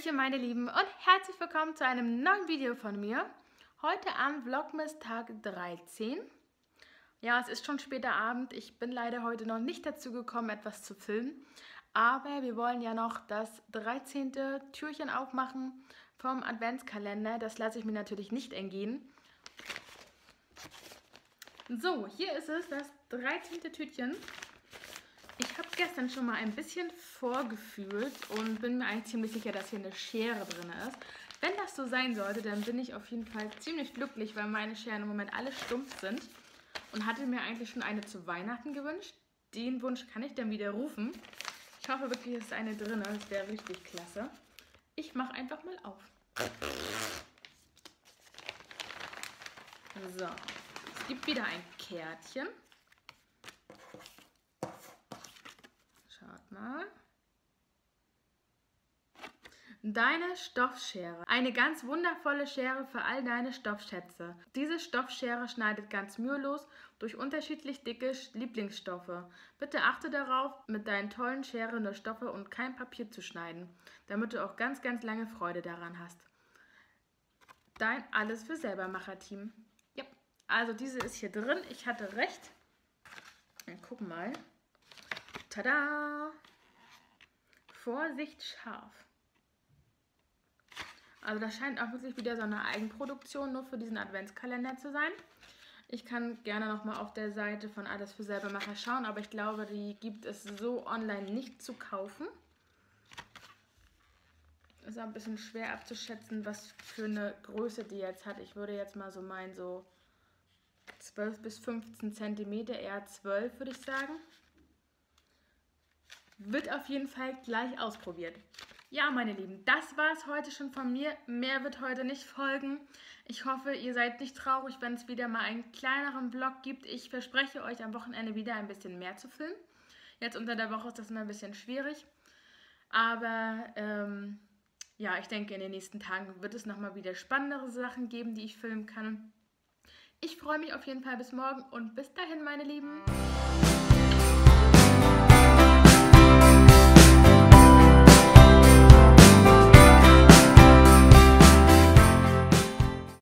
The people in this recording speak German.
Hallöchen meine Lieben und herzlich willkommen zu einem neuen Video von mir. Heute am Vlogmas Tag 13. Ja, es ist schon später Abend. Ich bin leider heute noch nicht dazu gekommen, etwas zu filmen. Aber wir wollen ja noch das 13. Türchen aufmachen vom Adventskalender. Das lasse ich mir natürlich nicht entgehen. So, hier ist es, das 13. Türchen. Ich habe gestern schon mal ein bisschen vorgefühlt und bin mir eigentlich ziemlich sicher, dass hier eine Schere drin ist. Wenn das so sein sollte, dann bin ich auf jeden Fall ziemlich glücklich, weil meine Scheren im Moment alle stumpf sind. Und hatte mir eigentlich schon eine zu Weihnachten gewünscht. Den Wunsch kann ich dann wieder rufen. Ich hoffe wirklich, dass eine drin ist. Das wäre richtig klasse. Ich mache einfach mal auf. So, es gibt wieder ein Kärtchen. Schaut mal. Deine Stoffschere. Eine ganz wundervolle Schere für all deine Stoffschätze. Diese Stoffschere schneidet ganz mühelos durch unterschiedlich dicke Lieblingsstoffe. Bitte achte darauf, mit deinen tollen Scheren nur Stoffe und kein Papier zu schneiden, damit du auch ganz, ganz lange Freude daran hast. Dein Alles für Selbermacher-Team. Ja, also diese ist hier drin. Ich hatte recht. Dann gucken mal. Tada! Vorsicht scharf. Also das scheint auch wirklich wieder so eine Eigenproduktion nur für diesen Adventskalender zu sein. Ich kann gerne nochmal auf der Seite von Alles für Selbermacher schauen, aber ich glaube, die gibt es so online nicht zu kaufen. Ist auch ein bisschen schwer abzuschätzen, was für eine Größe die jetzt hat. Ich würde jetzt mal so meinen, so 12 bis 15 cm, eher 12 würde ich sagen. Wird auf jeden Fall gleich ausprobiert. Ja, meine Lieben, das war es heute schon von mir. Mehr wird heute nicht folgen. Ich hoffe, ihr seid nicht traurig, wenn es wieder mal einen kleineren Vlog gibt. Ich verspreche euch, am Wochenende wieder ein bisschen mehr zu filmen. Jetzt unter der Woche ist das immer ein bisschen schwierig. Aber ja, ich denke, in den nächsten Tagen wird es nochmal wieder spannendere Sachen geben, die ich filmen kann. Ich freue mich auf jeden Fall bis morgen und bis dahin, meine Lieben.